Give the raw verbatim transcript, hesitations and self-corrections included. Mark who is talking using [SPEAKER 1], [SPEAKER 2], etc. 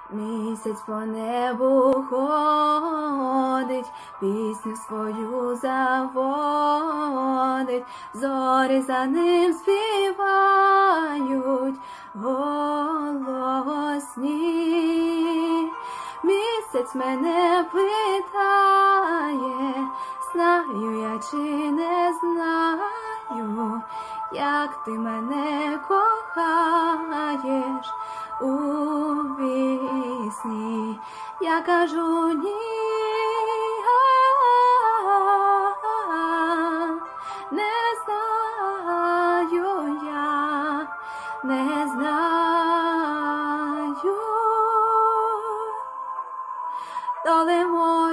[SPEAKER 1] Місяць по небу ходить, пісню свою заводить, зорі за ним співають голосні. Місяць мене питає, знаю я чи не знаю, як ти мене кохаєш у вісні. Я кажу ні, не знаю я, не знаю, доли